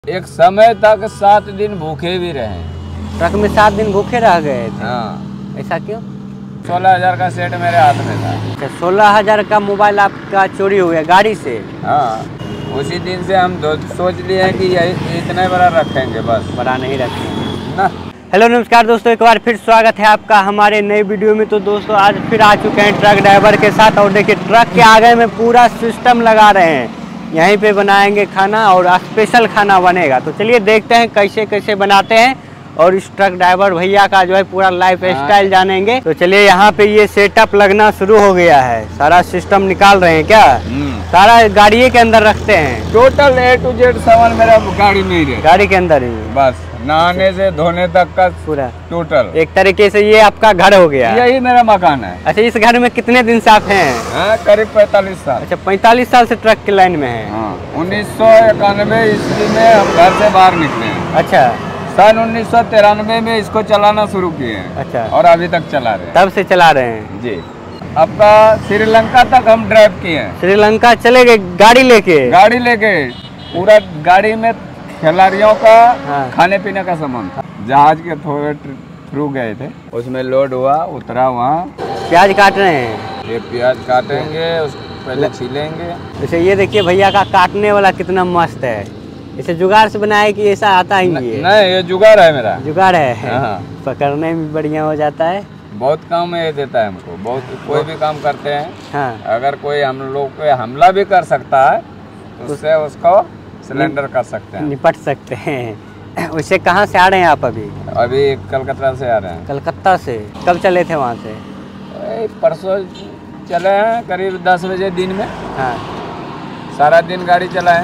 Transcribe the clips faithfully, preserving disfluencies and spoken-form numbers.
एक समय तक सात दिन भूखे भी रहे। ट्रक में सात दिन भूखे रह गए थे। हाँ। ऐसा क्यों? सोलह हजार का सेट मेरे हाथ में था। अच्छा, सोलह हजार का मोबाइल आपका चोरी हो गया गाड़ी से? हाँ, उसी दिन से हम सोच लिए हैं कि यही इतना बड़ा रखेंगे, बस बड़ा नहीं रखेंगे ना। हेलो नमस्कार दोस्तों, एक बार फिर स्वागत है आपका हमारे नई वीडियो में। तो दोस्तों आज फिर आ चुके हैं ट्रक ड्राइवर के साथ, और देखिए ट्रक के आगे में पूरा सिस्टम लगा रहे हैं। यहीं पे बनाएंगे खाना और स्पेशल खाना बनेगा। तो चलिए देखते हैं कैसे कैसे बनाते हैं, और इस ट्रक ड्राइवर भैया का जो है पूरा लाइफ स्टाइल जानेंगे। तो चलिए यहाँ पे ये सेटअप लगना शुरू हो गया है। सारा सिस्टम निकाल रहे हैं क्या? सारा गाड़ी के अंदर रखते हैं? टोटल ए टू जेड सामान मेरा गाड़ी में ही है। गाड़ी के अंदर ही? बस नहाने से धोने तक का पूरा टोटल। एक तरीके से ये आपका घर हो गया? यही मेरा मकान है। अच्छा, इस घर में कितने दिन से आप हैं? करीब पैंतालीस साल। अच्छा, पैंतालीस साल से ट्रक की लाइन में है। हाँ, उन्नीस सौ इक्यानवे ईस्वी में हम घर से बाहर निकले हैं। अच्छा, सन उन्नीस सौ तिरानवे में इसको चलाना शुरू किए हैं। अच्छा, और अभी तक चला रहे हैं। तब से चला रहे हैं जी। आपका श्रीलंका तक हम ड्राइव किए हैं। श्रीलंका चले गए गाड़ी लेके? गाड़ी लेके पूरा गाड़ी में खिलाड़ियों का हाँ। खाने पीने का सामान था। जहाज के थोड़े थ्रू गए थे, उसमें लोड हुआ, उतरा वहाँ। प्याज काट रहे हैं? ये प्याज काटेंगे, उसको पहले छीलेंगे। जैसे ये देखिए भैया का काटने वाला कितना मस्त है। इसे जुगाड़ से बनाया कि ऐसा आता ही नहीं है? नहीं, ये जुगाड़ है मेरा। जुगाड़ है? हाँ। पकड़ने में बढ़िया हो जाता है। बहुत काम में ये देता है हमको। बहुत कोई भी काम करते हैं, हाँ। अगर कोई हम लोग पे हमला भी कर सकता है तो उससे उसको सिलेंडर कर सकते हैं, निपट सकते हैं। वैसे कहाँ से आ रहे हैं आप अभी? अभी कलकत्ता से आ रहे हैं। कलकत्ता से? कब चले थे वहाँ से? परसों चले हैं, करीब दस बजे दिन में। हाँ। सारा दिन गाड़ी चलाएं,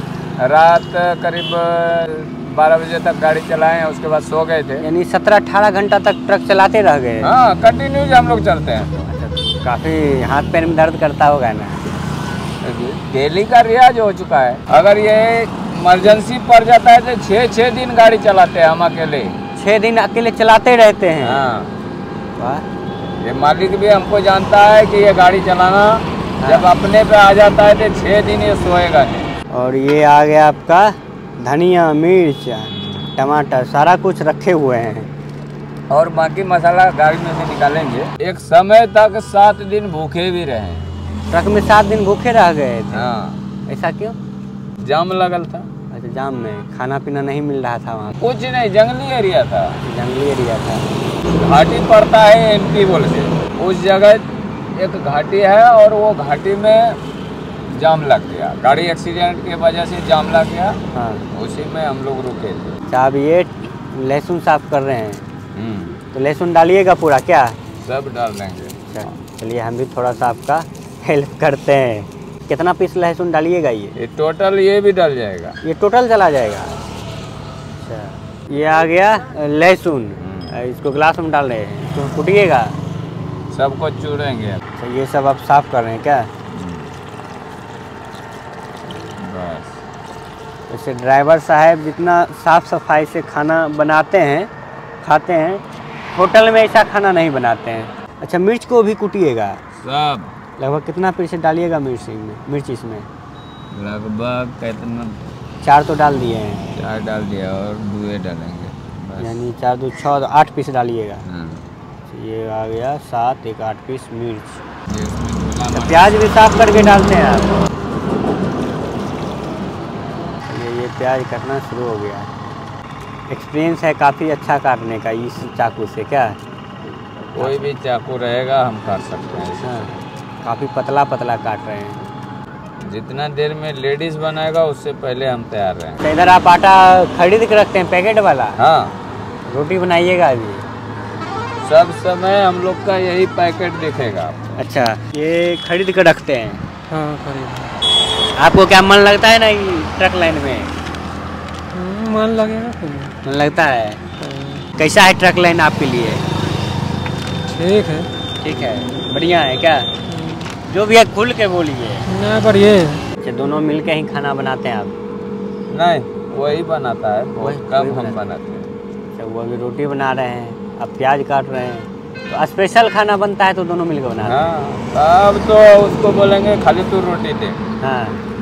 रात करीब बारह बजे तक गाड़ी चलाएं, उसके बाद सो गए थे। यानी सत्रह अठारह घंटा तक ट्रक चलाते रह गए? हाँ, कंटिन्यूज हम लोग चलते हैं। अच्छा, काफ़ी हाथ पैर में दर्द करता होगा ना? डेली का रियाज हो चुका है। अगर ये इमरजेंसी पड़ जाता है तो छः छः दिन गाड़ी चलाते हैं हम अकेले। छः दिन अकेले चलाते रहते हैं? हाँ। वाह। ये मालिक भी हमको जानता है कि ये गाड़ी चलाना, हाँ। जब अपने पे आ जाता है तो छः दिन ये सोएगा नहीं। और ये आ गया आपका धनिया, मिर्च, टमाटर, सारा कुछ रखे हुए हैं। और बाकी मसाला गाड़ी में से निकालेंगे। एक समय तक सात दिन भूखे भी रहे। ट्रक में सात दिन भूखे रह गए थे? हाँ। ऐसा क्यों? जाम लगल था। अच्छा, जाम में खाना पीना नहीं मिल रहा था वहाँ? कुछ नहीं, जंगली एरिया था। जंगली एरिया था। घाटी पड़ता है एमपी बोल के, उस जगह एक घाटी है, और वो घाटी में जाम लग गया। गाड़ी एक्सीडेंट की वजह से जाम लग गया। हाँ। उसी में हम लोग रुके थे। अब ये लहसुन साफ कर रहे हैं, तो लहसुन डालिएगा पूरा क्या? सब डाल देंगे। चलिए हम भी थोड़ा सा आपका हेल्प करते हैं। कितना पीस लहसुन डालिएगा? ये ये टोटल ये भी डाल जाएगा। ये टोटल चला जाएगा? अच्छा, ये आ गया लहसुन, इसको गिलास में डाल रहे हैं, इसको कूटिएगा? सबको चूरेंगे। अच्छा, ये सब आप साफ कर रहे हैं क्या? बस। वैसे ड्राइवर साहब जितना साफ सफाई से खाना बनाते हैं, खाते हैं, होटल में ऐसा खाना नहीं बनाते हैं। अच्छा, मिर्च को भी कूटिएगा? सब। लगभग कितना पीस डालिएगा मिर्च में? मिर्च इसमें लगभग कितना? चार तो डाल दिए हैं। चार डाल दिया, और दुए डालेंगे। यानी चार दो छः, आठ पीस डालिएगा। हाँ। ये आ गया सात, एक आठ पीस मिर्च। तो प्याज भी साफ करके डालते हैं आप? ये ये प्याज काटना शुरू हो गया। एक्सपीरियंस है काफ़ी अच्छा काटने का इस चाकू से क्या? कोई भी चाकू रहेगा हम काट सकते हैं। हाँ, काफ़ी पतला पतला काट रहे हैं। जितना देर में लेडीज बनाएगा उससे पहले हम तैयार रहें। तो इधर आप आटा खरीद के रखते हैं पैकेट वाला? हाँ। रोटी बनाइएगा अभी? सब समय हम लोग का यही पैकेट दिखेगा। अच्छा, ये खरीद के रखते हैं? हाँ, खरीद। आपको क्या मन लगता है ना ये ट्रक लाइन में? मन लगेगा। मन लगता है? कैसा है ट्रक लाइन आपके लिए? ठीक है। ठीक है, बढ़िया है क्या? जो भी है खुल के बोलिए। नहीं, पर ये अच्छा, दोनों मिल के ही खाना बनाते हैं आप? नहीं, वही बनाता है, बहुत कम हम बनाते बनाते हैं। अच्छा, वो अभी रोटी बना रहे हैं, अब प्याज काट रहे हैं, तो स्पेशल खाना बनता है तो दोनों मिलकर बनाते हैं? हाँ, अब तो उसको बोलेंगे खाली तू रोटी दे। हाँ।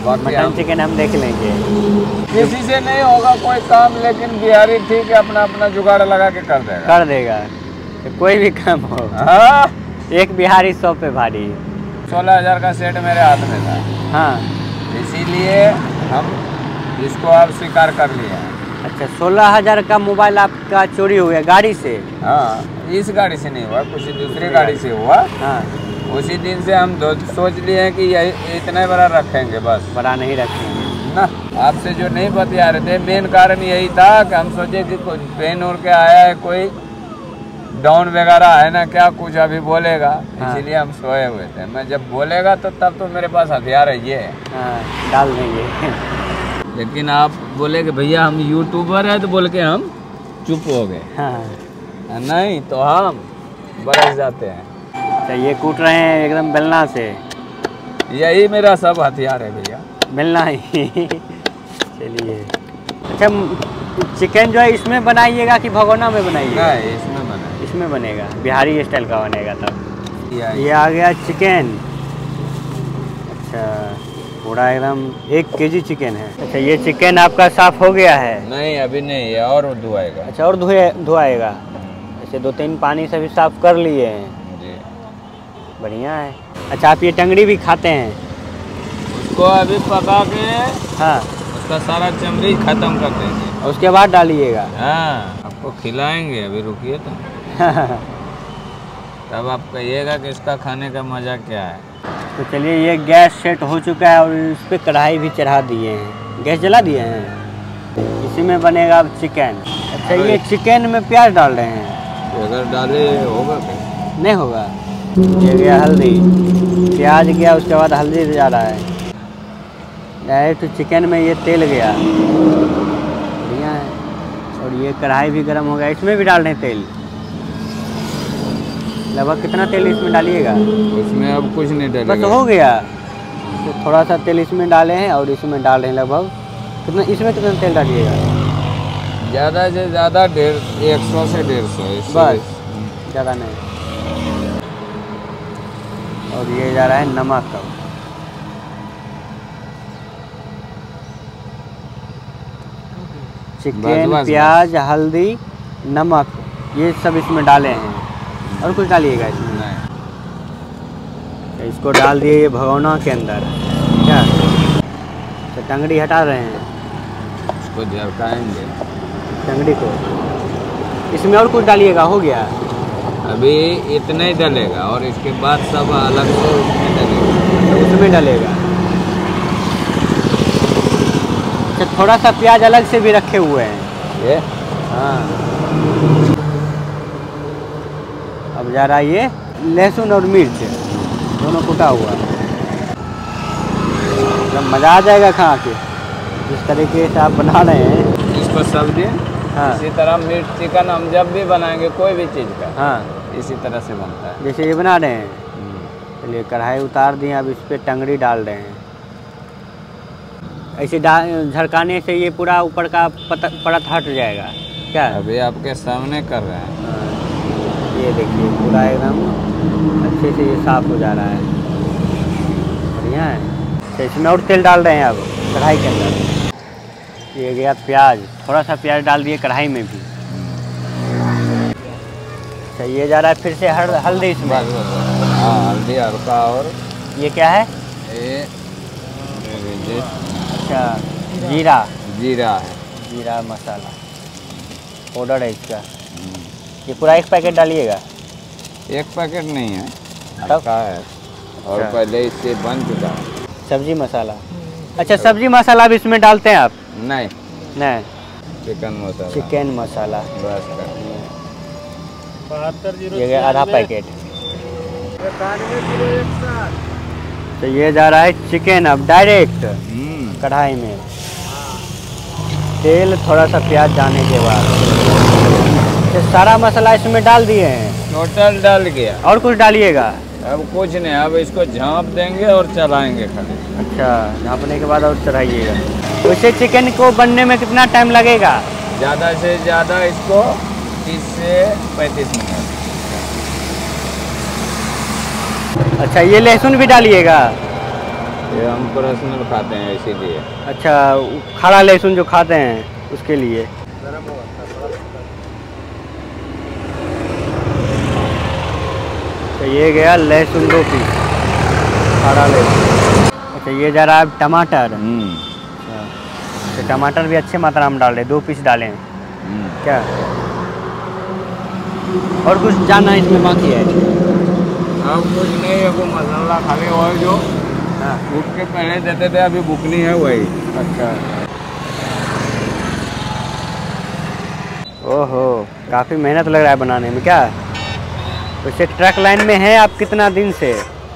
बाकी मटन हम चिकन हम देख लेंगे। किसी से नहीं होगा कोई काम, लेकिन बिहारी ठीक है अपना अपना जुगाड़ लगा के कर देगा कर देगा तो कोई भी काम हो। हाँ, एक बिहारी सौ पे भारी। सोलह हजार का सेट मेरे हाथ में था, हाँ इसीलिए हम इसको अब स्वीकार कर लिया। अच्छा, सोलह हजार का मोबाइल आपका चोरी हो गया गाड़ी से? हाँ, इस गाड़ी से नहीं हुआ, कुछ दूसरी गाड़ी से हुआ। हाँ, उसी दिन से हम दो सोच लिए हैं कि यही इतना बड़ा रखेंगे, बस बड़ा नहीं रखेंगे ना। आपसे जो नहीं बतिया रहे थे, मेन कारण यही था कि हम सोचे कि कुछ पेन उड़ के आया है, कोई डाउन वगैरह है ना क्या, कुछ अभी बोलेगा। हाँ। इसीलिए हम सोए हुए थे। मैं जब बोलेगा तो तब तो मेरे पास हथियार है ये। हाँ, डाल देंगे। लेकिन आप बोले कि भैया हम यूट्यूबर है, तो बोल के हम चुप हो गए। हाँ, नहीं तो हम बरस जाते हैं। तो ये कूट रहे हैं एकदम बेलना से। यही मेरा सब हथियार है भैया, बेलना ही। चलिए, अच्छा चिकन जो है इसमें बनाइएगा कि भगोना में बनाइएगा? नहीं, इसमें बना। इसमें बनेगा, बिहारी स्टाइल का बनेगा तब। ये ये आ गया चिकन। अच्छा, पूरा एकदम एक केजी चिकन है। अच्छा, ये चिकन आपका साफ हो गया है? नहीं, अभी नहीं, ये और धुआएगा। अच्छा, और धोए धोआएगा। ऐसे दो तीन पानी से भी साफ कर लिए हैं। जी, बढ़िया है। अच्छा, आप ये टंगड़ी भी खाते हैं? उसको अभी पका के हाँ, उसका सारा चमड़ी खत्म कर देंगे, और उसके बाद डालिएगा। हाँ, आपको खिलाएंगे, अभी रुकिए तो। तब आप कहिएगा कि इसका खाने का मज़ा क्या है। तो चलिए, ये गैस सेट हो चुका है और इस पर कढ़ाई भी चढ़ा दिए हैं। गैस जला दिए हैं। इसी में बनेगा अब चिकन। अच्छा, ये चिकन में प्याज डाल रहे हैं? अगर डाले होगा क्या? नहीं होगा। ये गया हल्दी, प्याज गया, उसके बाद हल्दी जा रहा है डायरेक्ट चिकन में। ये तेल गया, बढ़िया है। और ये कढ़ाई भी गर्म हो गया, इसमें भी डाल रहे हैं तेल। लगभग कितना तेल इसमें डालिएगा? उसमें अब कुछ नहीं बस डालेगा, हो गया। तो थोड़ा सा तेल इसमें डाले हैं और इसमें डाल रहे हैं लगभग कितना, इसमें कितना तेल डालिएगा? ज़्यादा से ज़्यादा डेढ़ एक सौ से डेढ़ सौ बस, ज़्यादा नहीं। और ये जा रहा है नमक अब। चिकन, बस, बस, प्याज, हल्दी, नमक, ये सब इसमें डाले हैं। और कुछ डालिएगा इसमें? नहीं। तो इसको डाल दिए ये भगोना के अंदर। क्या तो टंगड़ी हटा रहे हैं, उसको झरकाएंगे टंगड़ी को। इसमें और कुछ डालिएगा? हो गया, अभी इतना ही डलेगा और इसके बाद सब अलग से उसमें डलेगा। तो उसमें डलेगा। अच्छा, थोड़ा सा प्याज अलग से भी रखे हुए हैं ये। हाँ। अब जा रहा है ये लहसुन और मिर्च दोनों कुटा हुआ। जब मज़ा आ जाएगा खा के, जिस तरीके से आप बना रहे हैं इसको सब्जी। हाँ। इसी तरह मीट चिकन हम जब भी बनाएंगे कोई भी चीज़ का, हाँ, इसी तरह से बनता है। जैसे ये बना रहे हैं। चलिए, कढ़ाई उतार दिए, अब इस पर टंगड़ी डाल रहे हैं। ऐसे डाल झरकाने से ये पूरा ऊपर का पत, परत हट जाएगा क्या? अभी आपके सामने कर रहे हैं। हाँ, ये देखिए पूरा एकदम अच्छे से ये साफ हो जा रहा है। बढ़िया है। तो इसमें और तेल डाल रहे हैं अब कढ़ाई के अंदर। ये गया प्याज, थोड़ा सा प्याज डाल दिए कढ़ाई में भी। अच्छा, ये जा रहा है फिर से हर हल्दी इसमें। बस बस बस। हाँ, हल्दी हल्का। और ये क्या है? ये ये अच्छा, जीरा। जीरा है, जीरा मसाला पाउडर है इसका। ये पूरा एक पैकेट डालिएगा? एक पैकेट नहीं है, तब? हल्का है। और अच्छा। पहले इससे बन चुका है। सब्जी मसाला। अच्छा, सब्जी मसाला भी इसमें डालते हैं आप? नहीं, नहीं, चिकन मसाला। चिकन मसाला। बस कर। ये गया आधा पैकेट। तो ये जा रहा है चिकन अब डायरेक्ट हम्म, कढ़ाई में। तेल, थोड़ा सा प्याज जाने के बाद तो सारा मसाला इसमें डाल दिए हैं। टोटल डाल गया। और कुछ डालिएगा? अब कुछ नहीं, अब इसको झाँप देंगे और चलाएंगे खाली। अच्छा, झाँपने के बाद और चढ़ाइएगा। वैसे चिकन को बनने में कितना टाइम लगेगा? ज़्यादा से ज़्यादा इसको तीस से पैंतीस मिनट। अच्छा, ये लहसुन भी डालिएगा? ये हम पर्सनल खाते हैं इसीलिए। अच्छा, खड़ा लहसुन जो खाते हैं उसके लिए। तो ये गया लहसुन दो पीस, खड़ा लहसुन। अच्छा, ये जा रहा है टमाटर। अच्छा, तो टमाटर भी अच्छे मात्रा में डाल रहे, दो पीस डालें क्या? और कुछ जानना इसमें बाकी है? अब कुछ नहीं है, वो मसाला खाली और जो हाँ, बुक के पहले देते थे अभी बुकनी है वही। अच्छा। ओहो, काफ़ी मेहनत लग रहा है बनाने में क्या? वैसे ट्रक लाइन में है आप कितना दिन से?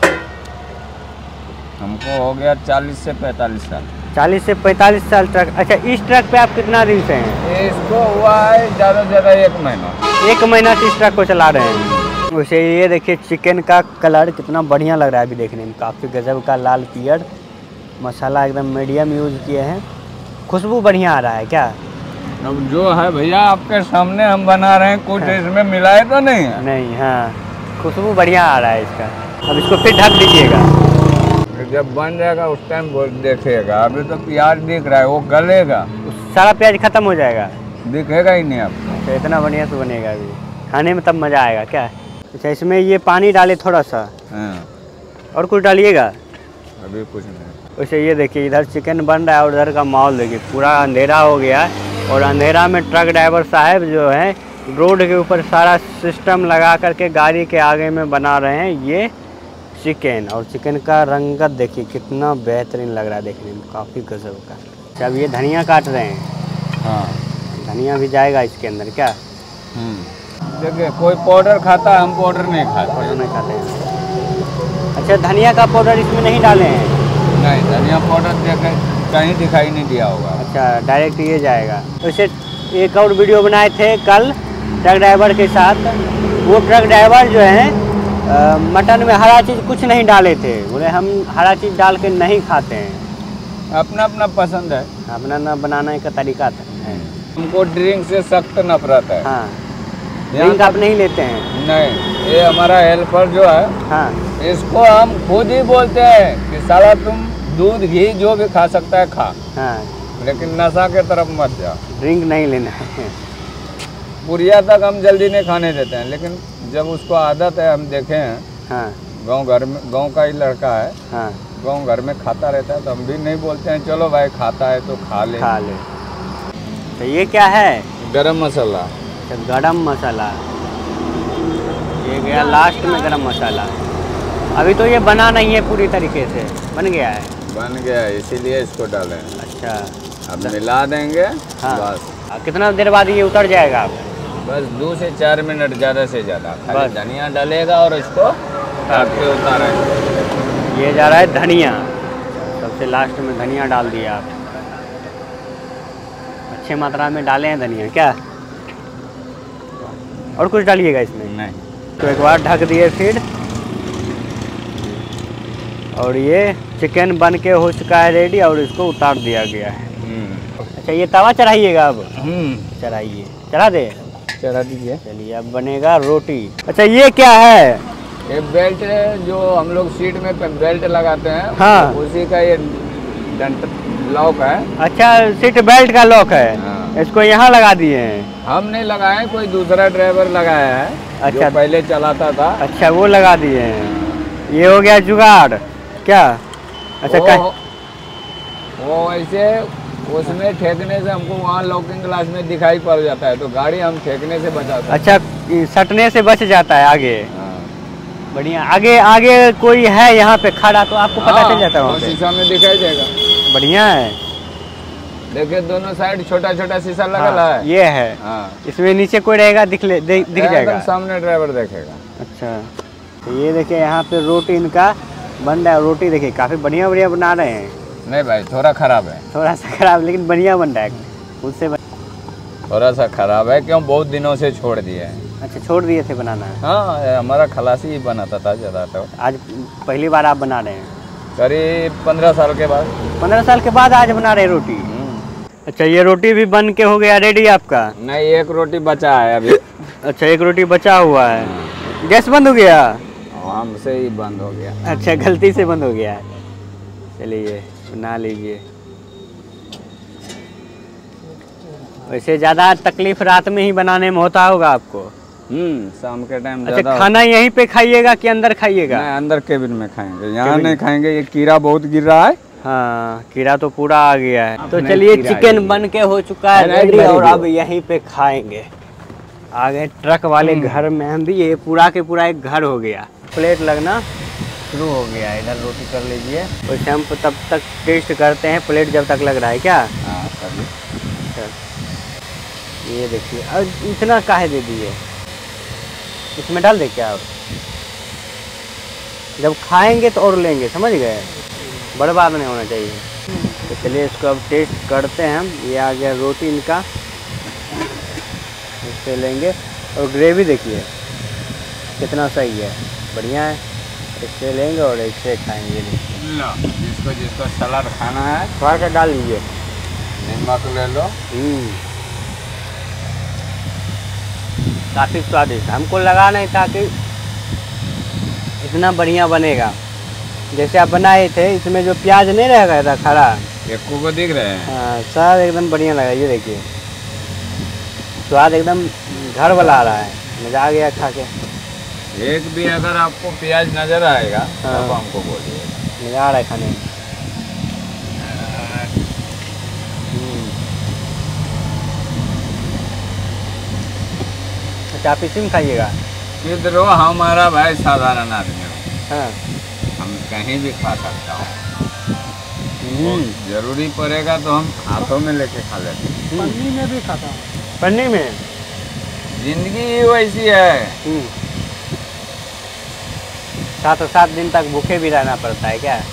हमको हो गया चालीस से पैंतालीस साल। चालीस से पैंतालीस साल ट्रक। अच्छा, इस ट्रक पे आप कितना दिन से हैं? ये इसको हुआ है ज़्यादा से ज़्यादा एक महीना। एक महीना से इस ट्रक को चला रहे हैं। वैसे ये देखिए चिकन का कलर कितना बढ़िया लग रहा है अभी देखने में, काफ़ी गजब का लाल पियर। मसाला एकदम मीडियम यूज़ किए हैं, खुशबू बढ़िया आ रहा है क्या? अब जो है भैया आपके सामने हम बना रहे हैं, कुछ हाँ। इसमें मिलाए तो नहीं है? नहीं, हाँ, खुशबू बढ़िया आ रहा है इसका। अब इसको फिर ढक दीजिएगा। जब बन जाएगा उस टाइम वो देखिएगा। अभी तो प्याज दिख रहा है, वो गलेगा, सारा प्याज खत्म हो जाएगा, दिखेगा ही नहीं आपको। अच्छा, इतना बढ़िया से बनेगा अभी खाने में, तब मज़ा आएगा क्या? अच्छा, इसमें ये पानी डाले थोड़ा सा, हाँ, और कुछ डालिएगा? अभी कुछ नहीं। वैसे ये देखिए इधर चिकन बन रहा है और उधर का माहौल देखिए, पूरा अंधेरा हो गया है। और अंधेरा में ट्रक ड्राइवर साहब जो है रोड के ऊपर सारा सिस्टम लगा करके गाड़ी के आगे में बना रहे हैं ये चिकन। और चिकन का रंगत देखिए कितना बेहतरीन लग रहा है देखने में, काफ़ी गजब का। अच्छा, अब ये धनिया काट रहे हैं। हाँ, धनिया भी जाएगा इसके अंदर क्या? देखिए कोई पाउडर खाता है, हम पाउडर नहीं खाते। पाउडर नहीं खाते हैं। अच्छा, धनिया का पाउडर इसमें नहीं डाले हैं? नहीं, धनिया पाउडर देखे कहीं दिखाई नहीं दिया होगा। अच्छा, डायरेक्ट ये जाएगा। वैसे एक और वीडियो बनाए थे कल ट्रक ड्राइवर के साथ, वो ट्रक ड्राइवर जो है आ, मटन में हरा चीज़ कुछ नहीं डाले थे, बोले हम हरा चीज़ डाल के नहीं खाते हैं। अपना अपना पसंद है, अपना ना बनाने का तरीका था। हमको ड्रिंक से सख्त नफरत है। हाँ, यहाँ ड्रिंक आप नहीं लेते हैं? नहीं, ये हमारा हेल्पर जो है, हाँ, इसको हम खुद ही बोलते हैं कि साला तुम दूध घी जो भी खा सकता है खा, हाँ, लेकिन नशा के तरफ मत जा। ड्रिंक नहीं लेना है। पुरिया तक हम जल्दी नहीं खाने देते हैं, लेकिन जब उसको आदत है, हम देखे हैं हाँ, गांव घर में, गांव का ही लड़का है, हाँ, गांव घर में खाता रहता है, तो हम भी नहीं बोलते हैं चलो भाई खाता है तो खा ले। खा ले। तो ये क्या है? गरम मसाला। अच्छा, गरम मसाला। ये गया लास्ट में गरम मसाला। अभी तो ये बना नहीं है पूरी तरीके से, बन गया है? बन गया है, इसीलिए इसको डालें। अच्छा, अब मिला देंगे। हाँ। बस कितना देर बाद ये उतर जाएगा आप? बस दो से चार मिनट, ज़्यादा से ज़्यादा। खाली बस। धनिया डालेगा और इसको ढक के उतारेंगे। ये जा रहा है धनिया, सबसे लास्ट में धनिया डाल दिया आप। अच्छे मात्रा में डाले हैं धनिया क्या? और कुछ डालिएगा इसमें? नहीं। तो एक बार ढक दिए फिर, और ये चिकन बन के हो चुका है रेडी, और इसको उतार दिया गया है। अच्छा, ये तवा चढ़ाइएगा अब? चढ़ाइए, चढ़ा दे, चढ़ा दीजिए। चलिए अब बनेगा रोटी। अच्छा, ये क्या है? ये बेल्ट है जो हम लोग सीट में बेल्ट लगाते हैं। हाँ। उसी का ये डंट लॉक है। अच्छा, सीट बेल्ट का लॉक है। हाँ। इसको यहाँ लगा दिए हैं? हम नहीं लगाए, कोई दूसरा ड्राइवर लगाया है। अच्छा, जो पहले चलाता था। अच्छा, वो लगा दिए हैं। ये हो गया जुगाड़ क्या? अच्छा, वो, क्या? वो ऐसे उसमें ठेकने से हमको वहाँ लॉकिंग ग्लास में दिखाई पड़ जाता है, तो गाड़ी हम ठेकने से बचाते हैं। अच्छा, सटने से बच जाता है आगे। हाँ। बढ़िया। आगे आगे कोई है यहाँ पे खड़ा तो आपको पता हाँ, चल जाता है वहाँ वो पे? शीशा में दिखाई देगा। बढ़िया है। देखिए दोनों साइड छोटा छोटा शीशा लगा हाँ, है। ये है। हाँ। इसमें नीचे कोई रहेगा दिख ले दि, दिख एकदम जाएगा। सामने ड्राइवर देखेगा। अच्छा, तो ये देखिए यहाँ पे रोटी इनका बन रहा है। रोटी देखिए काफ़ी बढ़िया बढ़िया बना रहे हैं। नहीं भाई, थोड़ा खराब है। थोड़ा सा खराब, लेकिन बढ़िया बन रहा है उससे बन... थोड़ा सा खराब है, क्यों बहुत दिनों से छोड़ दिया है। अच्छा, छोड़ दिए थे बनाना? हाँ, हमारा खलासी ही बनाता था ज़्यादा। तो आज पहली बार आप बना रहे हैं? करीब पंद्रह साल के बाद। पंद्रह साल के बाद आज बना रहे रोटी? अच्छा, ये रोटी भी बन के हो गया रेडी आपका? नहीं, एक रोटी बचा है अभी। अच्छा, एक रोटी बचा हुआ है। गैस बंद हो गया? हमसे ही बंद हो गया। अच्छा, गलती से बंद हो गया है। चलिए बना लीजिए। वैसे ज़्यादा तकलीफ रात में ही बनाने में होता होगा आपको। हम्म शाम के टाइम अच्छा, खाना यहीं पे खाइएगा कि अंदर खाइएगा? नहीं, अंदर केबिन में खाएंगे, यहाँ नहीं खाएंगे। ये कीड़ा बहुत गिर रहा है। हाँ, कीड़ा तो पूरा आ गया है। तो नहीं, चलिए कीड़ा चिकन ही बन के हो चुका है नहीं, रेडी नहीं, और नहीं, अब यहीं पे खाएंगे। आ गए ट्रक वाले घर में हम भी। ये पूरा के पूरा एक घर हो गया। प्लेट लगना शुरू हो गया है। इधर रोटी कर लीजिए। वैसे हम तब तक टेस्ट करते हैं प्लेट जब तक लग रहा है क्या। हाँ करिए। ये देखिए, और इतना काहे दे दिए, इसमें डाल दे क्या? और जब खाएंगे तो और लेंगे, समझ गए? बर्बाद नहीं होना चाहिए। तो चलिए इसको अब टेस्ट करते हैं हम। ये आ गया रोटी इनका, इससे लेंगे। और ग्रेवी देखिए कितना सही है, बढ़िया है। इससे लेंगे और इससे खाएंगे। लो, जिसको जिसको सलाद खाना है थोड़ा सा डाल लीजिए। नमक ले लो। काफ़ी स्वादिष्ट। हमको लगा नहीं था कि इतना बढ़िया बनेगा। जैसे आप बनाए थे, इसमें जो प्याज नहीं रह गया था खड़ा, एक को दिख रहे हैं। हाँ, सब एकदम बढ़िया लगा। ये देखिए स्वाद एकदम घर वाला आ रहा है। मज़ा आ गया खा के। एक भी अगर आपको प्याज नजर आएगा हाँ। तब हमको बोलिएगा। मज़ा आ रहा है खाने में। अच्छा, आप इसी में खाइएगा? इधरो हमारा भाई साधारण आदमी हो, हाँ, हम कहीं भी खा सकता हूँ। जरूरी पड़ेगा तो हम हाथों में लेके खा लेते हैं। पन्नी में भी खाता हूँ। पन्नी में? जिंदगी ही वैसी है। सात सात दिन तक भूखे भी रहना पड़ता है क्या,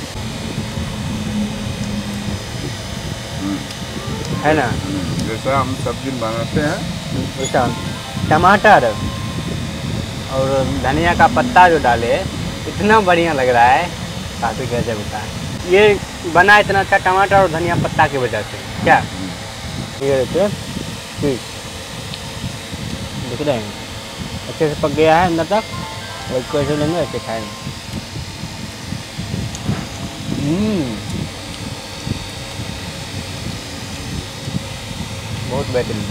है ना? जैसा हम सब्जी बनाते हैं अच्छा, टमाटर और धनिया का पत्ता जो डाले, इतना बढ़िया लग रहा है, काफ़ी गजब का। ये बना इतना अच्छा टमाटर और धनिया पत्ता की वजह से क्या? ये देखिए, ठीक दिख रहे हैं, अच्छे से पक गया है अंदर तक। और इसको ऐसे लेंगे, ऐसे खाएंगे। बहुत बेहतरीन।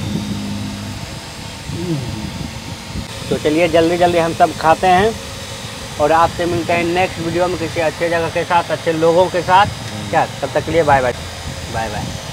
तो चलिए जल्दी जल्दी हम सब खाते हैं और आपसे मिलते हैं नेक्स्ट वीडियो में किसी अच्छे जगह के साथ, अच्छे लोगों के साथ। क्या, तब तक के लिए बाय बाय। Bye bye.